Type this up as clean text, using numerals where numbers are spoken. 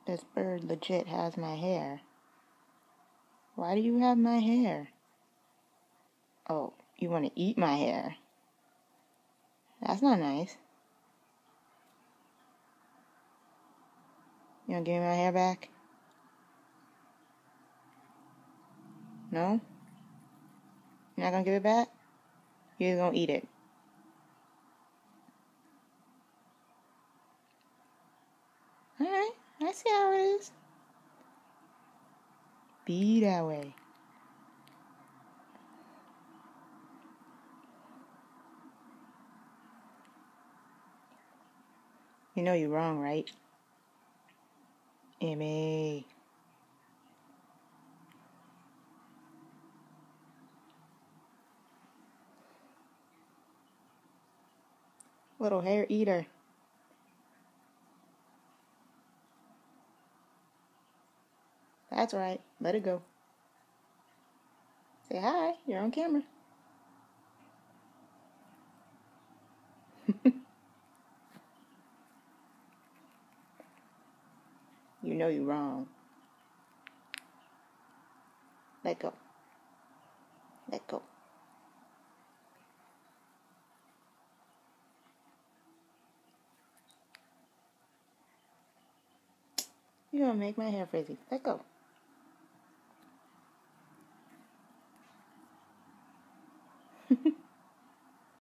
This bird legit has my hair. Why do you have my hair? Oh, you want to eat my hair? That's not nice. You want to give me my hair back? No? You're not going to give it back? You're going to eat it. Alright, I see how it is. Be that way. You know you're wrong, right? Emmy. Little hair eater. That's right. Let it go. Say hi. You're on camera. You know you're wrong. Let go. Let go. You're gonna make my hair frizzy. Let go.